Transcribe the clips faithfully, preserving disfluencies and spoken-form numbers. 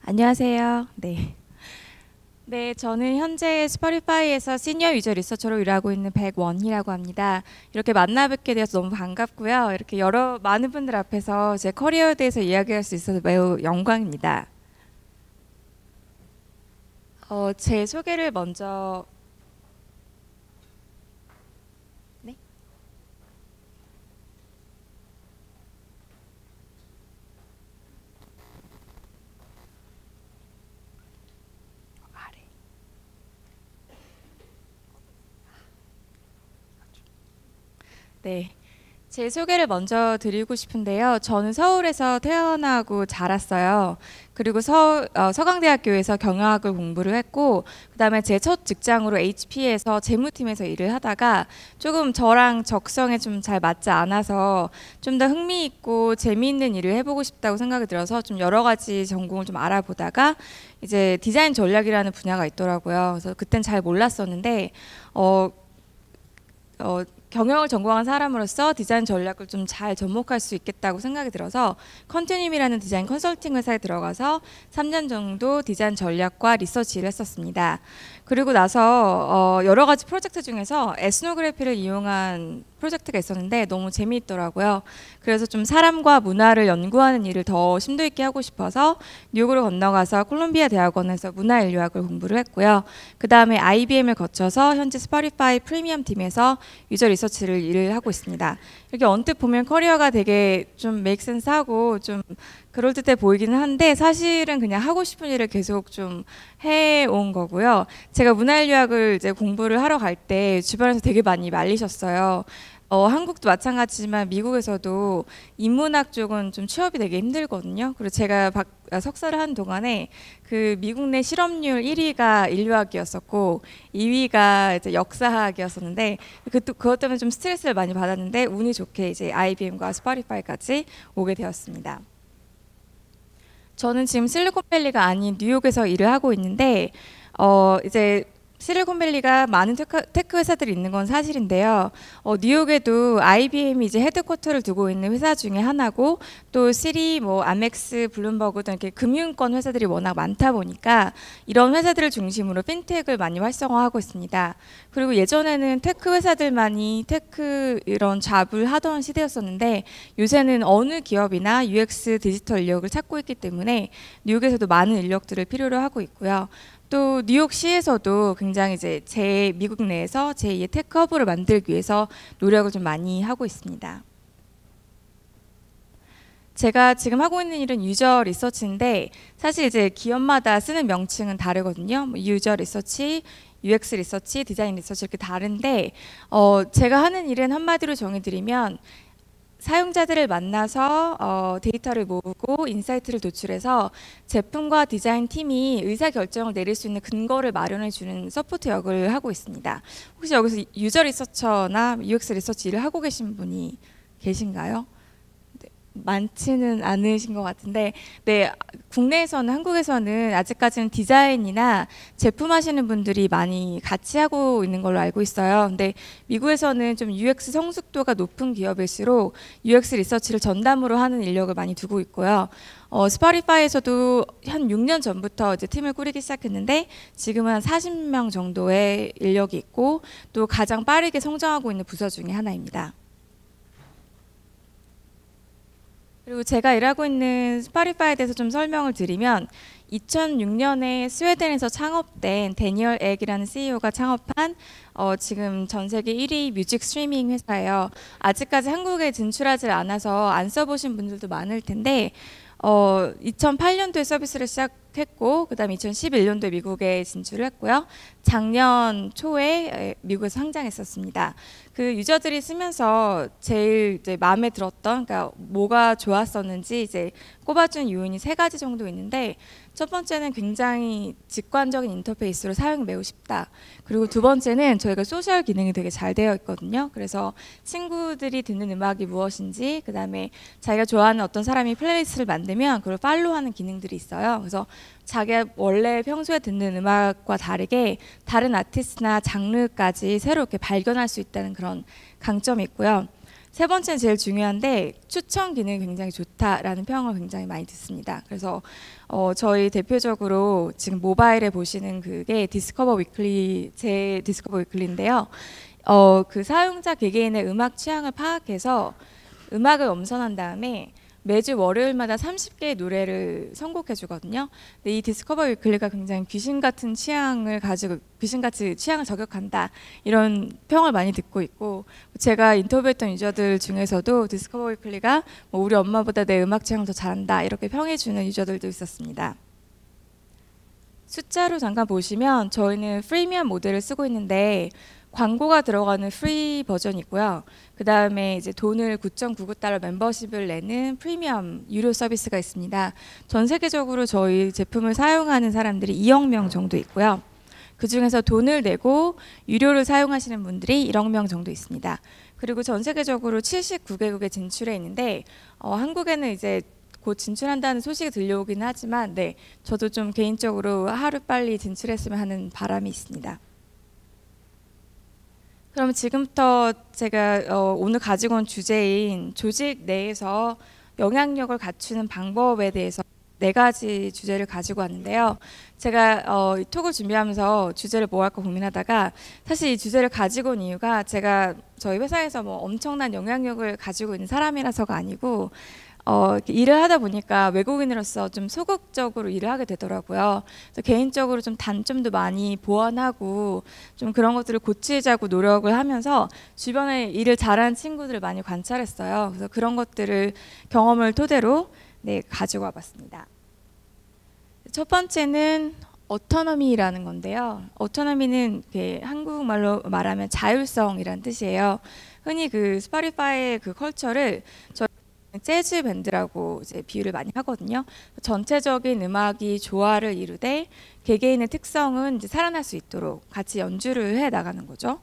안녕하세요. 네. 네, 저는 현재 스포티파이에서 시니어 유저 리서처로 일하고 있는 백원희라고 합니다. 이렇게 만나 뵙게 되어서 너무 반갑고요. 이렇게 여러 많은 분들 앞에서 제 커리어에 대해서 이야기할 수 있어서 매우 영광입니다. 어, 제 소개를 먼저 네? 아래. 네. 제 소개를 먼저 드리고 싶은데요. 저는 서울에서 태어나고 자랐어요. 그리고 서, 어, 서강대학교에서 경영학을 공부를 했고, 그다음에 제 첫 직장으로 에이치피에서 재무팀에서 일을 하다가 조금 저랑 적성에 좀 잘 맞지 않아서 좀 더 흥미있고 재미있는 일을 해보고 싶다고 생각이 들어서 좀 여러 가지 전공을 좀 알아보다가 이제 디자인 전략이라는 분야가 있더라고요. 그래서 그땐 잘 몰랐었는데, 어, 어, 경영을 전공한 사람으로서 디자인 전략을 좀 잘 접목할 수 있겠다고 생각이 들어서 컨티뉴임이라는 디자인 컨설팅 회사에 들어가서 삼 년 정도 디자인 전략과 리서치 일을 했었습니다. 그리고 나서 어, 여러 가지 프로젝트 중에서 에스노그래피를 이용한 프로젝트가 있었는데 너무 재미있더라고요. 그래서 좀 사람과 문화를 연구하는 일을 더 심도 있게 하고 싶어서 뉴욕으로 건너가서 콜롬비아 대학원에서 문화인류학을 공부를 했고요. 그 다음에 아이비엠을 거쳐서 현재 스포티파이 프리미엄 팀에서 유저 리서치를 일을 하고 있습니다. 이렇게 언뜻 보면 커리어가 되게 좀 메이크 센스하고 좀 그럴듯해 보이기는 한데 사실은 그냥 하고 싶은 일을 계속 좀 해온 거고요. 제가 문화인류학을 이제 공부를 하러 갈 때 주변에서 되게 많이 말리셨어요. 어, 한국도 마찬가지지만 미국에서도 인문학 쪽은 좀 취업이 되게 힘들거든요. 그리고 제가 박, 아, 석사를 한 동안에 그 미국 내 실업률 일 위가 인류학이었었고 이 위가 이제 역사학이었었는데 그, 그것 때문에 좀 스트레스를 많이 받았는데 운이 좋게 이제 아이비엠과 스포티파이까지 오게 되었습니다. 저는 지금 실리콘밸리가 아닌 뉴욕에서 일을 하고 있는데 어 이제 실리콘밸리가 많은 테크, 테크 회사들이 있는 건 사실인데요. 어, 뉴욕에도 아이비엠이 이제 헤드쿼터를 두고 있는 회사 중에 하나고 또 시리, 뭐 아멕스, 블룸버그 등 이렇게 금융권 회사들이 워낙 많다 보니까 이런 회사들을 중심으로 핀텍을 많이 활성화하고 있습니다. 그리고 예전에는 테크 회사들만이 테크 이런 잡을 하던 시대였었는데 요새는 어느 기업이나 유엑스 디지털 인력을 찾고 있기 때문에 뉴욕에서도 많은 인력들을 필요로 하고 있고요. 또 뉴욕시에서도 굉장히 이제 제 미국 내에서 제이의 테크 허브를 만들기 위해서 노력을 좀 많이 하고 있습니다. 제가 지금 하고 있는 일은 유저 리서치인데 사실 이제 기업마다 쓰는 명칭은 다르거든요. 뭐 유저 리서치, 유엑스 리서치, 디자인 리서치 이렇게 다른데 어 제가 하는 일은 한마디로 정의드리면 사용자들을 만나서 어, 데이터를 모으고 인사이트를 도출해서 제품과 디자인 팀이 의사결정을 내릴 수 있는 근거를 마련해 주는 서포트 역을 하고 있습니다. 혹시 여기서 유저 리서처나 유엑스 리서치 일을 하고 계신 분이 계신가요? 많지는 않으신 것 같은데, 네, 국내에서는 한국에서는 아직까지는 디자인이나 제품 하시는 분들이 많이 같이 하고 있는 걸로 알고 있어요. 근데 미국에서는 좀 유엑스 성숙도가 높은 기업일수록 유엑스 리서치를 전담으로 하는 인력을 많이 두고 있고요. 어, 스포티파이에서도 한 육 년 전부터 이제 팀을 꾸리기 시작했는데 지금은 한 사십 명 정도의 인력이 있고 또 가장 빠르게 성장하고 있는 부서 중에 하나입니다. 그리고 제가 일하고 있는 스포티파이에 대해서 좀 설명을 드리면 이천육 년에 스웨덴에서 창업된 데니얼 액이라는 씨이오가 창업한 어, 지금 전 세계 일 위 뮤직 스트리밍 회사예요. 아직까지 한국에 진출하지 않아서 안 써보신 분들도 많을 텐데 어, 이천팔 년도에 서비스를 시작했고 그 다음에 이천십일 년도에 미국에 진출을 했고요. 작년 초에 미국에서 상장했었습니다. 그 유저들이 쓰면서 제일 이제 마음에 들었던, 그러니까 뭐가 좋았었는지 이제 꼽아준 요인이 세 가지 정도 있는데 첫 번째는 굉장히 직관적인 인터페이스로 사용이 매우 쉽다. 그리고 두 번째는 저희가 소셜 기능이 되게 잘 되어 있거든요. 그래서 친구들이 듣는 음악이 무엇인지, 그 다음에 자기가 좋아하는 어떤 사람이 플레이리스트를 만들면 그걸 팔로우하는 기능들이 있어요. 그래서 자기가 원래 평소에 듣는 음악과 다르게 다른 아티스트나 장르까지 새로 이렇게 발견할 수 있다는 그런 강점이 있고요. 세 번째는 제일 중요한데 추천 기능이 굉장히 좋다라는 평을 굉장히 많이 듣습니다. 그래서 어, 저희 대표적으로 지금 모바일에 보시는 그게 디스커버 위클리, 제 디스커버 위클리인데요. 어, 그 사용자 개개인의 음악 취향을 파악해서 음악을 엄선한 다음에 매주 월요일마다 서른 개의 노래를 선곡해 주거든요. 근데 이 디스커버 위클리가 굉장히 귀신 같은 취향을 가지고 귀신같이 취향을 저격한다 이런 평을 많이 듣고 있고, 제가 인터뷰했던 유저들 중에서도 디스커버 위클리가 뭐 우리 엄마보다 내 음악 취향을 더 잘한다 이렇게 평해 주는 유저들도 있었습니다. 숫자로 잠깐 보시면 저희는 프리미엄 모델을 쓰고 있는데 광고가 들어가는 프리 버전이 있고요. 그 다음에 이제 돈을 구 점 구구 달러 멤버십을 내는 프리미엄 유료 서비스가 있습니다. 전 세계적으로 저희 제품을 사용하는 사람들이 이억 명 정도 있고요. 그 중에서 돈을 내고 유료를 사용하시는 분들이 일억 명 정도 있습니다. 그리고 전 세계적으로 칠십구 개국에 진출해 있는데 어, 한국에는 이제 곧 진출한다는 소식이 들려오긴 하지만 네, 저도 좀 개인적으로 하루 빨리 진출했으면 하는 바람이 있습니다. 그럼 지금부터 제가 어, 오늘 가지고 온 주제인 조직 내에서 영향력을 갖추는 방법에 대해서 네 가지 주제를 가지고 왔는데요. 제가 어, 이 톡을 준비하면서 주제를 뭐 할까 고민하다가 사실 이 주제를 가지고 온 이유가 제가 저희 회사에서 뭐 엄청난 영향력을 가지고 있는 사람이라서가 아니고 어, 일을 하다 보니까 외국인으로서 좀 소극적으로 일을 하게 되더라고요. 그래서 개인적으로 좀 단점도 많이 보완하고 좀 그런 것들을 고치자고 노력을 하면서 주변에 일을 잘하는 친구들을 많이 관찰했어요. 그래서 그런 것들을 경험을 토대로 네, 가지고 와봤습니다. 첫 번째는 어토노미라는 건데요. 어토노미는 한국말로 말하면 자율성이란 뜻이에요. 흔히 그 스포티파이의 그 컬처를 저 재즈 밴드라고 이제 비유를 많이 하거든요. 전체적인 음악이 조화를 이루되 개개인의 특성은 이제 살아날 수 있도록 같이 연주를 해 나가는 거죠.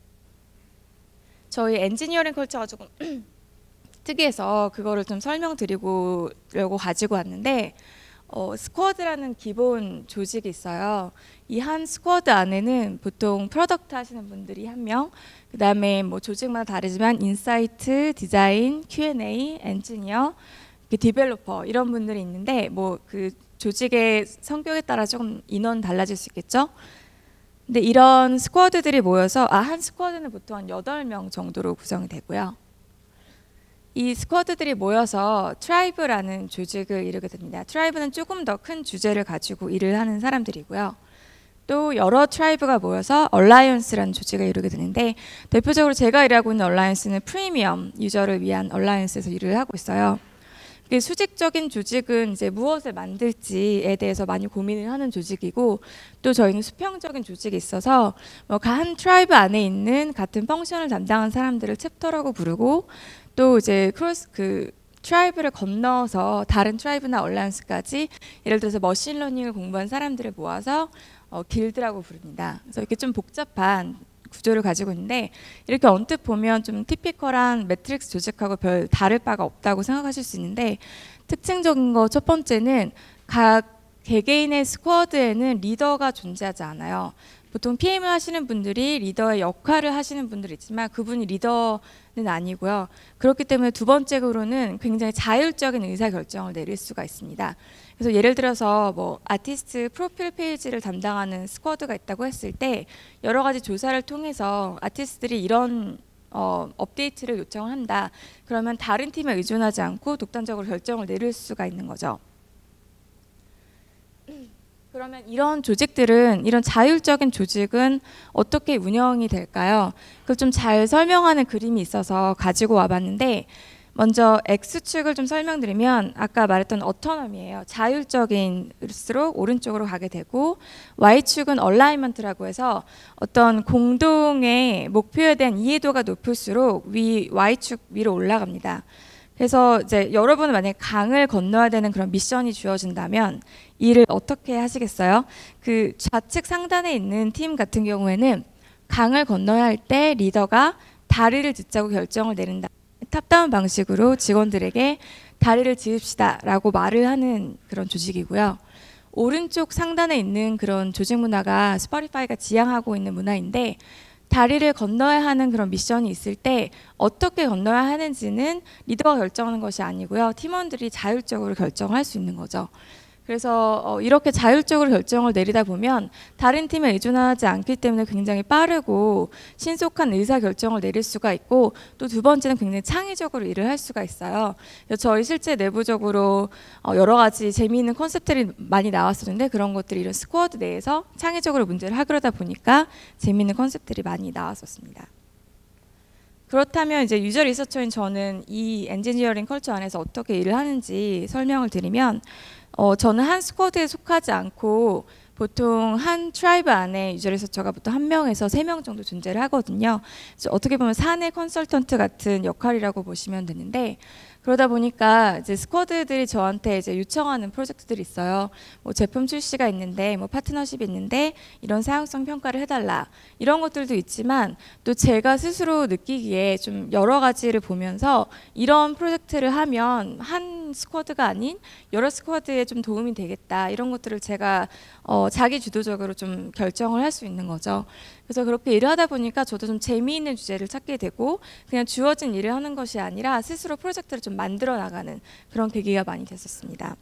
저희 엔지니어링 컬처가 조금 특이해서 그거를 좀 설명드리려고 가지고 왔는데 어, 스쿼드라는 기본 조직이 있어요. 이 한 스쿼드 안에는 보통 프로덕트 하시는 분들이 한 명, 그 다음에 뭐 조직마다 다르지만 인사이트, 디자인, 큐 앤 에이, 엔지니어, 디벨로퍼 이런 분들이 있는데 뭐 그 조직의 성격에 따라 조금 인원 달라질 수 있겠죠. 근데 이런 스쿼드들이 모여서 아, 한 스쿼드는 보통 한 여덟 명 정도로 구성이 되고요. 이 스쿼드들이 모여서 트라이브라는 조직을 이루게 됩니다. 트라이브는 조금 더 큰 주제를 가지고 일을 하는 사람들이고요. 또 여러 트라이브가 모여서 얼라이언스라는 조직을 이루게 되는데 대표적으로 제가 일하고 있는 얼라이언스는 프리미엄 유저를 위한 얼라이언스에서 일을 하고 있어요. 수직적인 조직은 이제 무엇을 만들지에 대해서 많이 고민을 하는 조직이고 또 저희는 수평적인 조직이 있어서 뭐 한 트라이브 안에 있는 같은 펑션을 담당한 사람들을 챕터라고 부르고 또 이제 크로스 그 트라이브를 건너서 다른 트라이브나 얼라이언스까지 예를 들어서 머신러닝을 공부한 사람들을 모아서 어, 길드라고 부릅니다. 그래서 이렇게 좀 복잡한 구조를 가지고 있는데 이렇게 언뜻 보면 좀 티피컬한 매트릭스 조직하고 별 다를 바가 없다고 생각하실 수 있는데 특징적인 거 첫 번째는 각 개개인의 스쿼드에는 리더가 존재하지 않아요. 보통 피엠을 하시는 분들이 리더의 역할을 하시는 분들이 있지만 그분이 리더는 아니고요. 그렇기 때문에 두 번째로는 굉장히 자율적인 의사결정을 내릴 수가 있습니다. 그래서 예를 들어서 뭐 아티스트 프로필 페이지를 담당하는 스쿼드가 있다고 했을 때 여러 가지 조사를 통해서 아티스트들이 이런 어, 업데이트를 요청을 한다. 그러면 다른 팀에 의존하지 않고 독단적으로 결정을 내릴 수가 있는 거죠. 그러면 이런 조직들은 이런 자율적인 조직은 어떻게 운영이 될까요? 그걸 좀 잘 설명하는 그림이 있어서 가지고 와봤는데 먼저 X축을 좀 설명드리면 아까 말했던 어토노미예요. 자율적인일수록 오른쪽으로 가게 되고 Y축은 얼라이먼트라고 해서 어떤 공동의 목표에 대한 이해도가 높을수록 위 Y축 위로 올라갑니다. 그래서 이제 여러분은 만약에 강을 건너야 되는 그런 미션이 주어진다면 일을 어떻게 하시겠어요? 그 좌측 상단에 있는 팀 같은 경우에는 강을 건너야 할 때 리더가 다리를 짓자고 결정을 내린다. 탑다운 방식으로 직원들에게 다리를 지읍시다 라고 말을 하는 그런 조직이고요. 오른쪽 상단에 있는 그런 조직 문화가 스포티파이가 지향하고 있는 문화인데 다리를 건너야 하는 그런 미션이 있을 때 어떻게 건너야 하는지는 리더가 결정하는 것이 아니고요. 팀원들이 자율적으로 결정할 수 있는 거죠. 그래서 어, 이렇게 자율적으로 결정을 내리다 보면 다른 팀에 의존하지 않기 때문에 굉장히 빠르고 신속한 의사결정을 내릴 수가 있고, 또 두 번째는 굉장히 창의적으로 일을 할 수가 있어요. 그래서 저희 실제 내부적으로 어, 여러 가지 재미있는 컨셉들이 많이 나왔었는데, 그런 것들이 이런 스쿼드 내에서 창의적으로 문제를 해결하다 보니까 재미있는 컨셉들이 많이 나왔었습니다. 그렇다면 이제 유저 리서처인 저는 이 엔지니어링 컬처 안에서 어떻게 일을 하는지 설명을 드리면, 어, 저는 한 스쿼드에 속하지 않고 보통 한 트라이브 안에 유저 리서처가 보통 한 명에서 세 명 정도 존재를 하거든요. 그래서 어떻게 보면 사내 컨설턴트 같은 역할이라고 보시면 되는데, 그러다 보니까 이제 스쿼드들이 저한테 이제 요청하는 프로젝트들이 있어요. 뭐 제품 출시가 있는데, 뭐 파트너십이 있는데 이런 사용성 평가를 해달라, 이런 것들도 있지만, 또 제가 스스로 느끼기에 좀 여러 가지를 보면서 이런 프로젝트를 하면 한 스쿼드가 아닌 여러 스쿼드에 좀 도움이 되겠다, 이런 것들을 제가 어, 자기 주도적으로 좀 결정을 할 수 있는 거죠. 그래서 그렇게 일을 하다 보니까 저도 좀 재미있는 주제를 찾게 되고, 그냥 주어진 일을 하는 것이 아니라 스스로 프로젝트를 좀 만들어 나가는 그런 계기가 많이 됐었습니다.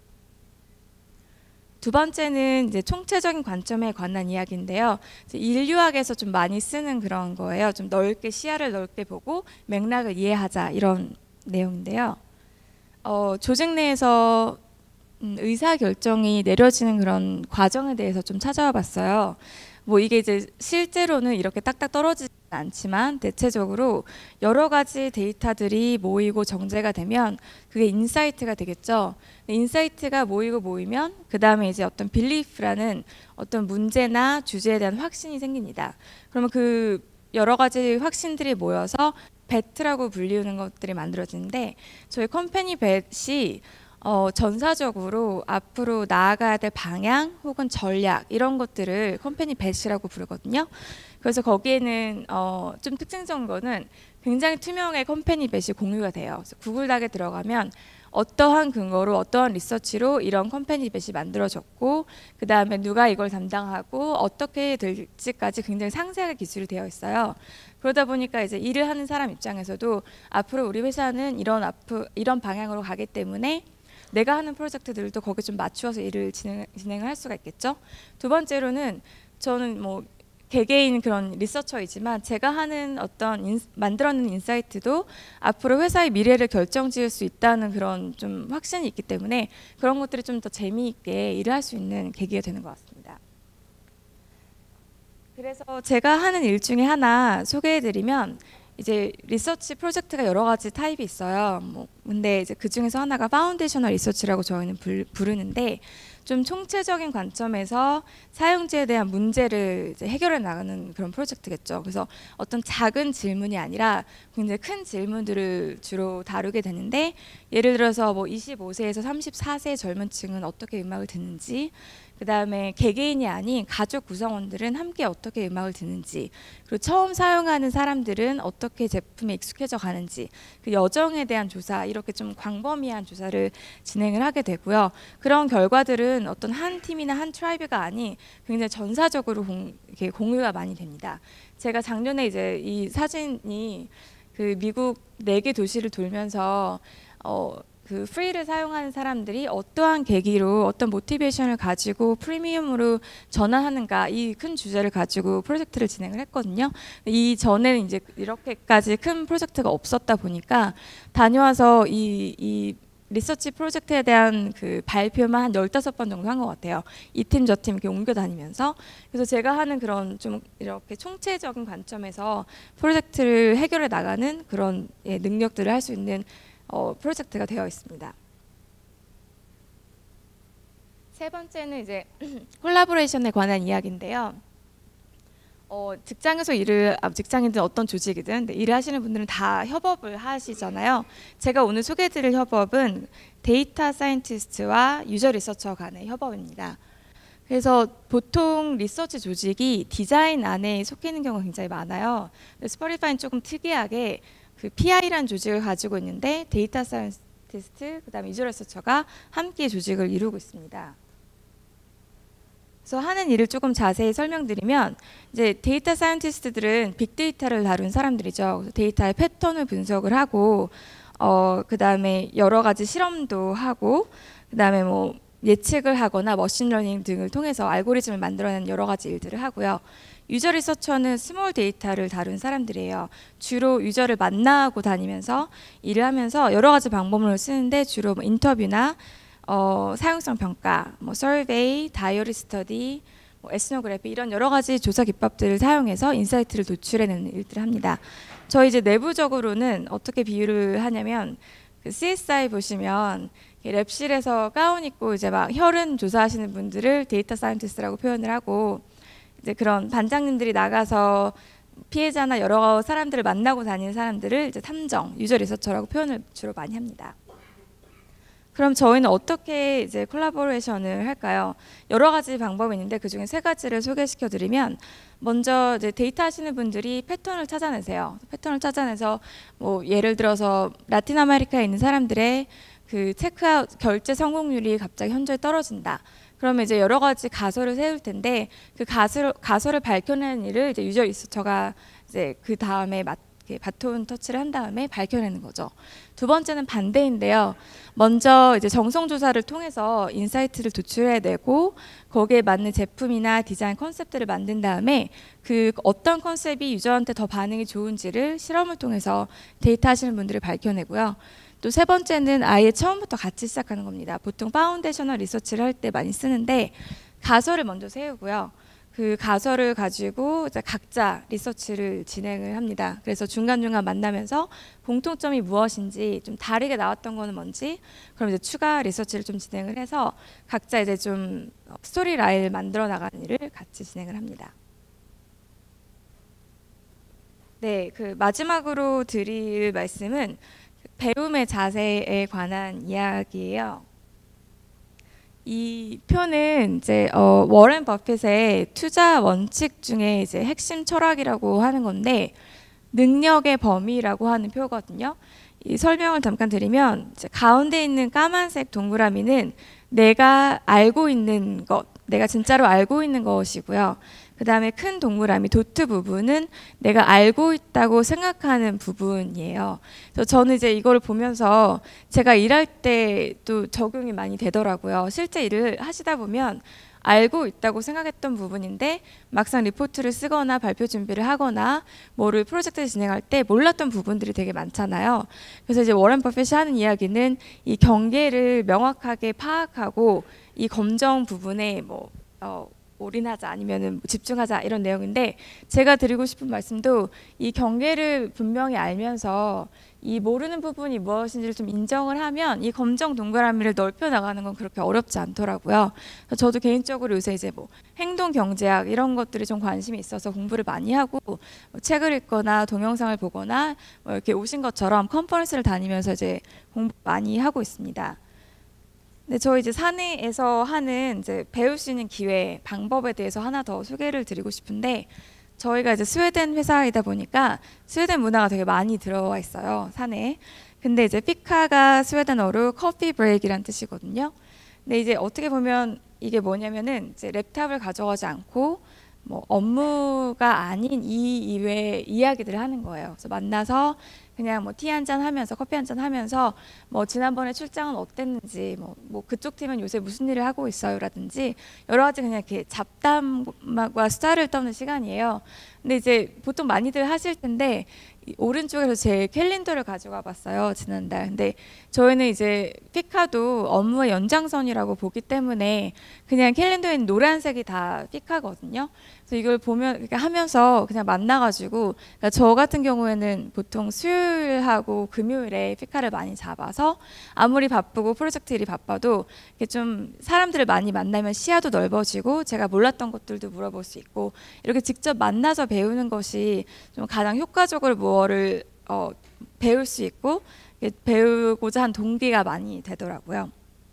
두 번째는 이제 총체적인 관점에 관한 이야기인데요. 인류학에서 좀 많이 쓰는 그런 거예요. 좀 넓게, 시야를 넓게 보고 맥락을 이해하자, 이런 내용인데요. 어, 조직 내에서 음, 의사 결정이 내려지는 그런 과정에 대해서 좀 찾아와 봤어요. 뭐 이게 이제 실제로는 이렇게 딱딱 떨어지지 않지만, 대체적으로 여러 가지 데이터들이 모이고 정제가 되면 그게 인사이트가 되겠죠. 인사이트가 모이고 모이면 그 다음에 이제 어떤 빌리프라는 어떤 문제나 주제에 대한 확신이 생깁니다. 그러면 그 여러 가지 확신들이 모여서 벳이라고 불리우는 것들이 만들어지는데, 저희 컴퍼니 벳이 어, 전사적으로 앞으로 나아가야 될 방향 혹은 전략, 이런 것들을 컴퍼니 벳이라고 부르거든요. 그래서 거기에는 어, 좀 특징적인 거는 굉장히 투명하게 컴퍼니 벳이 공유가 돼요. 그래서 구글 닥에 들어가면 어떠한 근거로 어떠한 리서치로 이런 컴퍼니 벳이 만들어졌고, 그 다음에 누가 이걸 담당하고 어떻게 될지까지 굉장히 상세하게 기술이 되어 있어요. 그러다 보니까 이제 일을 하는 사람 입장에서도 앞으로 우리 회사는 이런 앞으, 이런 방향으로 가기 때문에 내가 하는 프로젝트들도 거기에 좀 맞추어서 일을 진행, 진행을 할 수가 있겠죠. 두 번째로는 저는 뭐 개개인 그런 리서처이지만 제가 하는 어떤 인, 만들어낸 인사이트도 앞으로 회사의 미래를 결정지을 수 있다는 그런 좀 확신이 있기 때문에 그런 것들이 좀 더 재미있게 일을 할 수 있는 계기가 되는 것 같습니다. 그래서 제가 하는 일 중에 하나 소개해드리면, 이제 리서치 프로젝트가 여러 가지 타입이 있어요. 뭐 근데 이제 그 중에서 하나가 파운데이셔널 리서치라고 저희는 불, 부르는데, 좀 총체적인 관점에서 사용자에 대한 문제를 이제 해결해 나가는 그런 프로젝트겠죠. 그래서 어떤 작은 질문이 아니라 굉장히 큰 질문들을 주로 다루게 되는데, 예를 들어서 뭐 이십오 세에서 삼십사 세 젊은 층은 어떻게 음악을 듣는지, 그 다음에 개개인이 아닌 가족 구성원들은 함께 어떻게 음악을 듣는지, 그리고 처음 사용하는 사람들은 어떻게 제품에 익숙해져 가는지, 그 여정에 대한 조사, 이렇게 좀 광범위한 조사를 진행을 하게 되고요. 그런 결과들은 어떤 한 팀이나 한 트라이브가 아닌 굉장히 전사적으로 공, 이렇게 공유가 많이 됩니다. 제가 작년에 이제 이 사진이 그 미국 네 개 도시를 돌면서 어, 그 프리를 사용하는 사람들이 어떠한 계기로 어떤 모티베이션을 가지고 프리미엄으로 전환하는가, 이 큰 주제를 가지고 프로젝트를 진행을 했거든요. 이 전에는 이제 이렇게까지 큰 프로젝트가 없었다 보니까 다녀와서 이, 이 리서치 프로젝트에 대한 그 발표만 한 열다섯 번 정도 한 것 같아요. 이 팀 저 팀 이렇게 옮겨 다니면서. 그래서 제가 하는 그런 좀 이렇게 총체적인 관점에서 프로젝트를 해결해 나가는 그런 예, 능력들을 할 수 있는 어, 프로젝트가 되어 있습니다. 세 번째는 이제 콜라보레이션에 관한 이야기인데요. 어, 직장에서 일을, 직장이든 어떤 조직이든 일을 하시는 분들은 다 협업을 하시잖아요. 제가 오늘 소개해드릴 협업은 데이터 사이언티스트와 유저 리서처 간의 협업입니다. 그래서 보통 리서치 조직이 디자인 안에 속해 있는 경우가 굉장히 많아요. 스포티파이는 조금 특이하게 그 피아이라는 조직을 가지고 있는데 데이터 사이언티스트, 그다음에 유저 리서처가 함께 조직을 이루고 있습니다. 그래서 하는 일을 조금 자세히 설명드리면 이제 데이터 사이언티스트들은 빅데이터를 다룬 사람들이죠. 데이터의 패턴을 분석을 하고 어, 그다음에 여러 가지 실험도 하고 그다음에 뭐 예측을 하거나 머신러닝 등을 통해서 알고리즘을 만들어내는 여러 가지 일들을 하고요. 유저 리서처는 스몰 데이터를 다룬 사람들이에요. 주로 유저를 만나고 다니면서 일을 하면서 여러 가지 방법을 쓰는데 주로 뭐 인터뷰나 어, 사용성 평가, 뭐 서베이, 다이어리 스터디, 뭐 에스노그래피 이런 여러 가지 조사 기법들을 사용해서 인사이트를 도출해내는 일들을 합니다. 저희 이제 내부적으로는 어떻게 비유를 하냐면 그 씨에스아이 보시면 랩실에서 가운 입고 이제 막 혈흔 조사하시는 분들을 데이터 사이언티스트라고 표현을 하고 이제 그런 반장님들이 나가서 피해자나 여러 사람들을 만나고 다니는 사람들을 이제 탐정, 유저 리서처라고 표현을 주로 많이 합니다. 그럼 저희는 어떻게 이제 콜라보레이션을 할까요? 여러 가지 방법이 있는데 그 중에 세 가지를 소개시켜 드리면 먼저 이제 데이터 하시는 분들이 패턴을 찾아내세요. 패턴을 찾아내서 뭐 예를 들어서 라틴 아메리카에 있는 사람들의 그 체크아웃 결제 성공률이 갑자기 현저히 떨어진다. 그러면 이제 여러 가지 가설을 세울 텐데 그 가설 가설을 밝혀내는 일을 이제 유저 리서처가 이제 그 다음에 맡 바톤 터치를 한 다음에 밝혀내는 거죠. 두 번째는 반대인데요. 먼저 이제 정성 조사를 통해서 인사이트를 도출해내고 거기에 맞는 제품이나 디자인 컨셉들을 만든 다음에 그 어떤 컨셉이 유저한테 더 반응이 좋은지를 실험을 통해서 데이터 하시는 분들을 밝혀내고요. 또 세 번째는 아예 처음부터 같이 시작하는 겁니다. 보통 파운데이셔널 리서치를 할 때 많이 쓰는데 가설을 먼저 세우고요. 그 가설을 가지고 이제 각자 리서치를 진행을 합니다. 그래서 중간중간 만나면서 공통점이 무엇인지 좀 다르게 나왔던 거는 뭔지 그럼 이제 추가 리서치를 좀 진행을 해서 각자 이제 좀 스토리 라인을 만들어 나가는 일을 같이 진행을 합니다. 네, 그 마지막으로 드릴 말씀은 배움의 자세에 관한 이야기예요. 이 표는 이제 어, 워렌 버핏의 투자 원칙 중에 이제 핵심 철학이라고 하는 건데 능력의 범위라고 하는 표거든요. 이 설명을 잠깐 드리면 이제 가운데 있는 까만색 동그라미는 내가 알고 있는 것, 내가 진짜로 알고 있는 것이고요. 그 다음에 큰 동그라미 도트 부분은 내가 알고 있다고 생각하는 부분이에요. 그래서 저는 이제 이걸 보면서 제가 일할 때 또 적용이 많이 되더라고요. 실제 일을 하시다 보면 알고 있다고 생각했던 부분인데 막상 리포트를 쓰거나 발표 준비를 하거나 뭐를 프로젝트를 진행할 때 몰랐던 부분들이 되게 많잖아요. 그래서 이제 워렌 버핏이 하는 이야기는 이 경계를 명확하게 파악하고 이 검정 부분에 뭐 어, 올인하자 아니면은 집중하자 이런 내용인데 제가 드리고 싶은 말씀도 이 경계를 분명히 알면서 이 모르는 부분이 무엇인지를 좀 인정을 하면 이 검정 동그라미를 넓혀 나가는 건 그렇게 어렵지 않더라고요. 저도 개인적으로 요새 이제 뭐 행동 경제학 이런 것들이 좀 관심이 있어서 공부를 많이 하고 뭐 책을 읽거나 동영상을 보거나 뭐 이렇게 오신 것처럼 컨퍼런스를 다니면서 이제 공부 많이 하고 있습니다. 네, 저희 이제 사내에서 하는 이제 배울 수 있는 기회, 방법에 대해서 하나 더 소개를 드리고 싶은데 저희가 이제 스웨덴 회사이다 보니까 스웨덴 문화가 되게 많이 들어와 있어요, 사내에. 근데 이제 피카가 스웨덴어로 커피 브레이크라는 뜻이거든요. 근데 이제 어떻게 보면 이게 뭐냐면은 이제 랩탑을 가져가지 않고 뭐 업무가 아닌 이 이외의 이야기들을 하는 거예요. 그래서 만나서 그냥 뭐 티 한 잔 하면서 커피 한 잔 하면서 뭐 지난번에 출장은 어땠는지 뭐, 뭐 그쪽 팀은 요새 무슨 일을 하고 있어요라든지 여러 가지 그냥 이렇게 잡담과 수다를 떠는 시간이에요. 근데 이제 보통 많이들 하실 텐데 오른쪽에서 제 캘린더를 가져가 봤어요, 지난달. 근데 저희는 이제 피카도 업무의 연장선이라고 보기 때문에 그냥 캘린더에 있는 노란색이 다 피카거든요. 그래서 이걸 보면 이렇게 하면서 그냥 만나가지고 그러니까 저 같은 경우에는 보통 수요일하고 금요일에 피카를 많이 잡아서 아무리 바쁘고 프로젝트 일이 바빠도 이렇게 좀 사람들을 많이 만나면 시야도 넓어지고 제가 몰랐던 것들도 물어볼 수 있고 이렇게 직접 만나서 배우는 것이 좀 가장 효과적으로 무엇을 어, 배울 수 있고 배우고자 한 동기가 많이 되더라고요.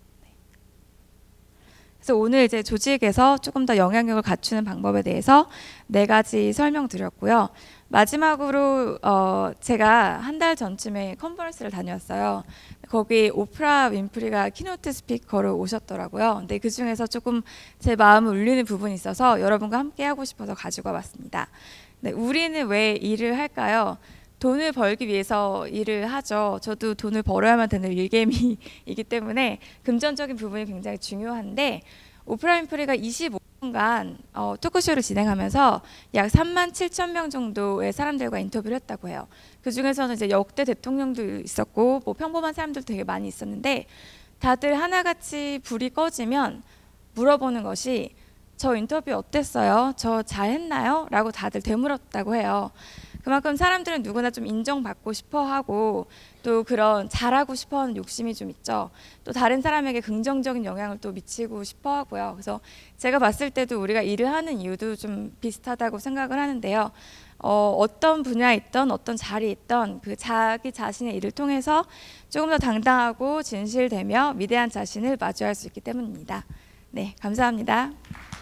그래서 오늘 이제 조직에서 조금 더 영향력을 갖추는 방법에 대해서 네 가지 설명드렸고요. 마지막으로 어 제가 한 달 전쯤에 컨퍼런스를 다녀왔어요. 거기 오프라 윈프리가 키노트 스피커로 오셨더라고요. 근데 그 중에서 조금 제 마음을 울리는 부분이 있어서 여러분과 함께 하고 싶어서 가지고 와봤습니다. 네, 우리는 왜 일을 할까요? 돈을 벌기 위해서 일을 하죠. 저도 돈을 벌어야만 되는 일개미이기 때문에 금전적인 부분이 굉장히 중요한데, 오프라 윈프리가 이십오 분간 어, 토크쇼를 진행하면서 약 삼만 칠천 명 정도의 사람들과 인터뷰를 했다고 해요. 그 중에서는 이제 역대 대통령도 있었고 뭐 평범한 사람들도 되게 많이 있었는데, 다들 하나같이 불이 꺼지면 물어보는 것이 저 인터뷰 어땠어요? 저 잘했나요? 라고 다들 되물었다고 해요. 그만큼 사람들은 누구나 좀 인정받고 싶어하고 또 그런 잘하고 싶어하는 욕심이 좀 있죠. 또 다른 사람에게 긍정적인 영향을 또 미치고 싶어하고요. 그래서 제가 봤을 때도 우리가 일을 하는 이유도 좀 비슷하다고 생각을 하는데요. 어, 어떤 분야에 있던 어떤 자리에 있던 그 자기 자신의 일을 통해서 조금 더 당당하고 진실되며 위대한 자신을 마주할 수 있기 때문입니다. 네, 감사합니다.